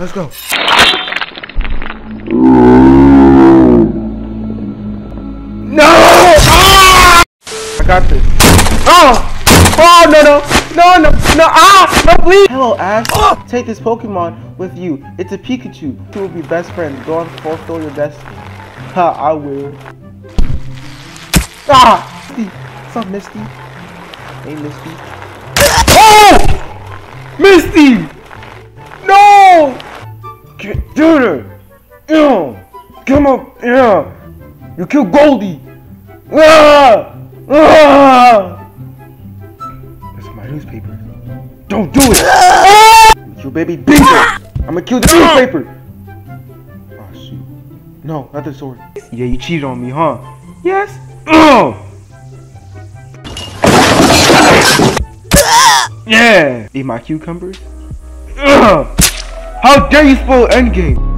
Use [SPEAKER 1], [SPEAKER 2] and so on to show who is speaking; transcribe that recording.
[SPEAKER 1] Let's go. No! Ah! I got this. Oh! Oh, no, ah, no, please. Hello, Ash. Oh! Take this Pokemon with you. It's a Pikachu. We will be best friends. Go and fulfill your destiny. Ha, I will. Ah! Misty. What's up, Misty? Hey, Misty. Oh! Misty! No! Get down there! Come up here! You killed Goldie! Ah! Ah! That's my newspaper. Don't do it! I'm gonna kill baby Bingo! I'm gonna kill the newspaper! Oh shoot. No, not the sword. Yeah, you cheated on me, huh? Yes? Yeah! Eat my cucumbers? How dare you spoil Endgame?